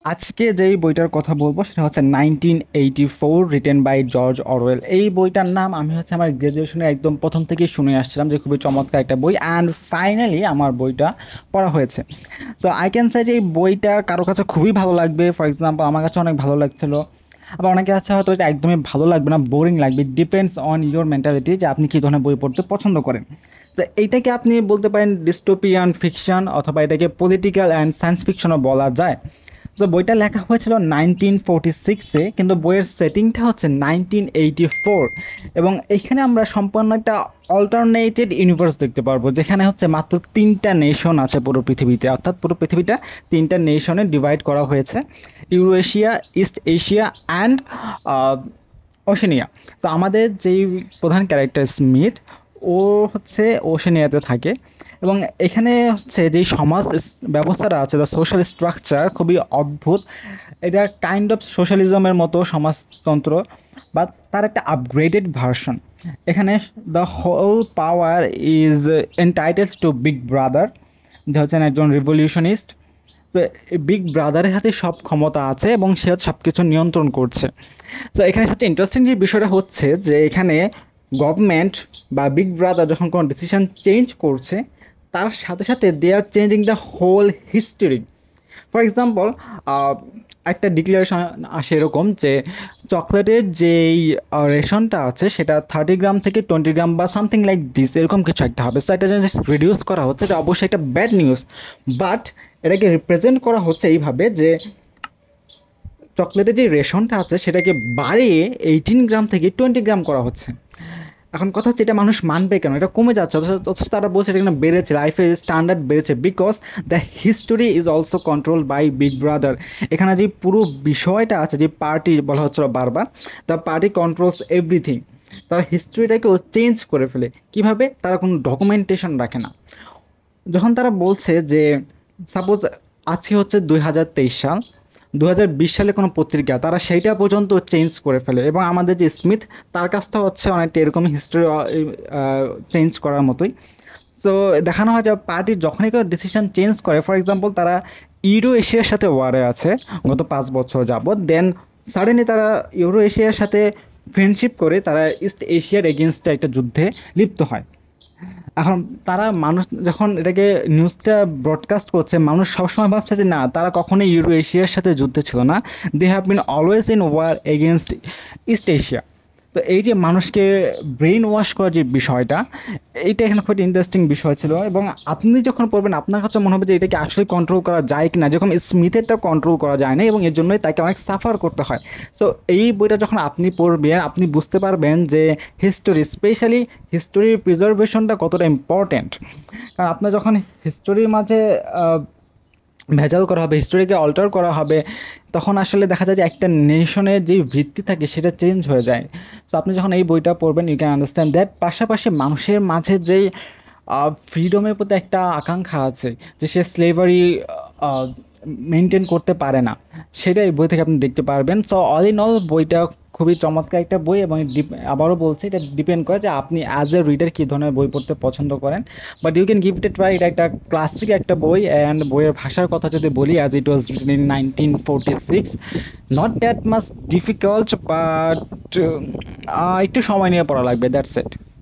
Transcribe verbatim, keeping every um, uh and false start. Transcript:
আজকে যেই বইটার কথা বলবো সেটা হচ্ছে nineteen eighty four written by George Orwell. এই বইটার নাম আমি হচ্ছে আমার গ্র্যাজুয়েশনে একদম প্রথম থেকেই শুনে আসছিলাম যে খুবই চমৎকার একটা বই, অ্যান্ড ফাইনালি আমার বইটা পড়া হয়েছে। সো আই ক্যান সে যে এই বইটা কারো কাছে খুবই ভালো লাগবে। ফর এক্সাম্পল আমার কাছে অনেক ভালো লাগছিলো, আবার অনেকে আছে হয়তো এটা একদমই ভালো লাগবে না, বোরিং লাগবে। ডিপেন্ডস অন ইউর মেন্টালিটি যে আপনি কী ধরনের বই পড়তে পছন্দ করেন। তো এইটাকে আপনি বলতে পারেন ডিস্টোপিয়ান ফিকশন, অথবা এটাকে পলিটিক্যাল অ্যান্ড সায়েন্স ফিকশনও বলা যায়। তো বইটা লেখা হয়েছিল নাইনটিন ফোরটি সিক্সে, কিন্তু বইয়ের সেটিংটা হচ্ছে নাইনটিন এইটি ফোর। এবং এখানে আমরা সম্পূর্ণ একটা অল্টারনেটেড ইউনিভার্স দেখতে পারবো, যেখানে হচ্ছে মাত্র তিনটা নেশন আছে পুরো পৃথিবীতে। অর্থাৎ পুরো পৃথিবীটা তিনটা নেশনে ডিভাইড করা হয়েছে: Eurasia, East Asia and Oceania. তো আমাদের যেই প্রধান ক্যারেক্টার স্মিথ, ও হচ্ছে ওশেনিয়াতে থাকে। এবং এখানে হচ্ছে যেই সমাজ ব্যবস্থাটা আছে, দ্য সোশ্যাল স্ট্রাকচার, খুবই অদ্ভুত। এটা কাইন্ড অফ সোশ্যালিজমের মতো সমাজতন্ত্র, বা তার একটা আপগ্রেডেড ভার্সন। এখানে the whole power is entitled to Big Brother, যে হচ্ছেন একজন রিভলিউশনিস্ট। তো বিগ ব্রাদারের হাতে সব ক্ষমতা আছে এবং সে সব কিছু নিয়ন্ত্রণ করছে। তো এখানে সবচেয়ে ইন্টারেস্টিং যে বিষয়টা হচ্ছে যে এখানে গভর্নমেন্ট বা বিগ ব্রাদার যখন কোনো ডিসিশন চেঞ্জ করছে, তার সাথে সাথে they are changing the whole history. For example, একটা ডিক্লারেশন আসে এরকম যে চকলেটের যেই রেশনটা আছে সেটা থার্টি গ্রাম থেকে টোয়েন্টি গ্রাম বা সামথিং লাইক দিস, এরকম কিছু একটা হবে। সো এটা জাস্ট রিডিউস করা হচ্ছে, এটা অবশ্যই একটা ব্যাড নিউজ, বাট এটাকে রিপ্রেজেন্ট করা হচ্ছে এইভাবে যে চকলেটের যে রেশনটা আছে সেটাকে বাড়িয়ে এইটিন গ্রাম থেকে টোয়েন্টি গ্রাম করা হচ্ছে। এখন কথা হচ্ছে এটা মানুষ মানবে কেন? এটা কমে যাচ্ছে, অথচ তারা বলছে এটা কেন বেড়েছে, লাইফের স্ট্যান্ডার্ড বেড়েছে, because the history is also control by big brother. এখানে যে পুরো বিষয়টা আছে, যে পার্টি বলা হচ্ছিল বারবার, দ্য পার্টি কন্ট্রোলস এভরিথিং। তারা হিস্ট্রিটাকে চেঞ্জ করে ফেলে। কিভাবে? তারা কোনো ডকুমেন্টেশন রাখে না। যখন তারা বলছে যে সাপোজ আজকে হচ্ছে দুই হাজার তেইশ সাল, দু হাজার বিশ সালে কোনো পত্রিকা, তারা সেইটা পর্যন্ত চেঞ্জ করে ফেলে। এবং আমাদের যে স্মিথ, তার কাজটা হচ্ছে অনেকটা এরকমই হিস্ট্রি চেঞ্জ করার মতোই। সো দেখানো হয় যে পার্টি যখনই কেউ ডিসিশন চেঞ্জ করে, ফর এক্সাম্পল তারা ইউরো এশিয়ার সাথে ওয়ারে আছে গত পাঁচ বছর যাবৎ, দেন সাডেনলি তারা ইউরো এশিয়ার সাথে ফ্রেন্ডশিপ করে তারা ইস্ট এশিয়ার এগেনস্টে একটা যুদ্ধে লিপ্ত হয়। এখন তারা মানুষ যখন এটাকে নিউজটা ব্রডকাস্ট করছে, মানুষ সবসময় ভাবছে যে না, তারা কখনোই ইউরো এশিয়ার সাথে যুদ্ধে ছিল না, they have been always in war against East Asia. তো এই যে মানুষকে ব্রেন ওয়াশ করার যে বিষয়টা, এইটা এখানে খুব ইন্টারেস্টিং বিষয় ছিল। এবং আপনি যখন পড়বেন আপনার কাছে মনে হবে যে এটাকে আসলে কন্ট্রোল করা যায় কি না, যেরকম স্মিথের তো কন্ট্রোল করা যায় না এবং এর জন্যই তাকে অনেক সাফার করতে হয়। সো এই বইটা যখন আপনি পড়বেন, আপনি বুঝতে পারবেন যে হিস্টোরি, স্পেশালি হিস্টোরির প্রিজার্ভেশনটা কতটা ইম্পর্ট্যান্ট। কারণ আপনার যখন হিস্টোরির মাঝে ভেজাল করা হবে, হিস্টোরিকে অল্টার করা হবে, তখন আসলে দেখা যায় যে একটা নেশনের যেই ভিত্তি থাকে সেটা চেঞ্জ হয়ে যায়। সো আপনি যখন এই বইটা পড়বেন, ইউ ক্যান আন্ডারস্ট্যান্ড দ্যাট। পাশাপাশি মানুষের মাঝে যেই ফ্রিডমের প্রতি একটা আকাঙ্ক্ষা আছে, যে সে স্লেভারি মেনটেন করতে পারে না, সেটা এই বই থেকে আপনি দেখতে পারবেন। সো অল ইন অল বইটা খুবই চমৎকার একটা বই। এবং আবারও বলছি, এটা ডিপেন্ড করে যে আপনি অ্যাজ এ রিডার কী ধরনের বই পড়তে পছন্দ করেন, but you can give it a try. এটা একটা ক্লাসিক একটা বই। অ্যান্ড বইয়ের ভাষার কথা যদি বলি, as it was written in nineteen forty six, not that much difficult, but একটু সময় নিয়ে পড়া লাগবে, দ্যাটস ইট।